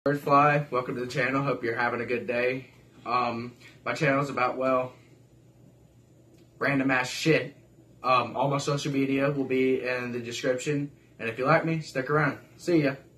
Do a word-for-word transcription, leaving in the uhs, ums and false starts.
Birdfly, welcome to the channel. Hope you're having a good day. Um, my channel is about, well, random ass shit. Um, all my social media will be in the description. And if you like me, stick around. See ya.